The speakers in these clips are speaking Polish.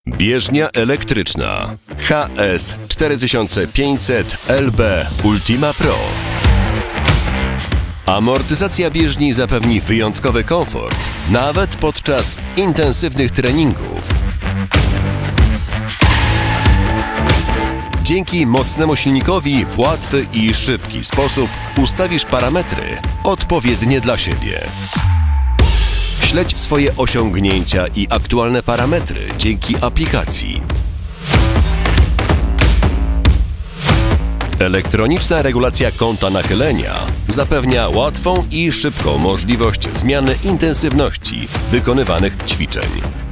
Bieżnia elektryczna HS 4500 LB Ultima Pro. Amortyzacja bieżni zapewni wyjątkowy komfort, nawet podczas intensywnych treningów. Dzięki mocnemu silnikowi w łatwy i szybki sposób ustawisz parametry odpowiednie dla siebie. Śledź swoje osiągnięcia i aktualne parametry dzięki aplikacji. Elektroniczna regulacja kąta nachylenia zapewnia łatwą i szybką możliwość zmiany intensywności wykonywanych ćwiczeń.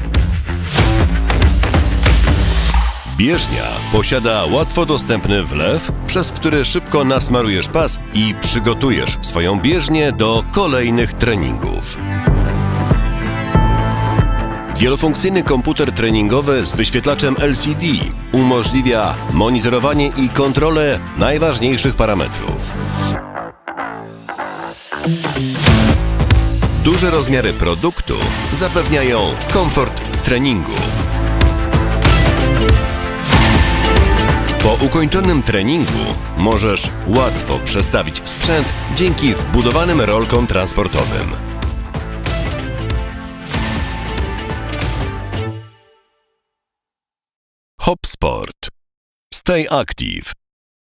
Bieżnia posiada łatwo dostępny wlew, przez który szybko nasmarujesz pas i przygotujesz swoją bieżnię do kolejnych treningów. Wielofunkcyjny komputer treningowy z wyświetlaczem LCD umożliwia monitorowanie i kontrolę najważniejszych parametrów. Duże rozmiary produktu zapewniają komfort w treningu. Po ukończonym treningu możesz łatwo przestawić sprzęt dzięki wbudowanym rolkom transportowym. HopSport. Stay active.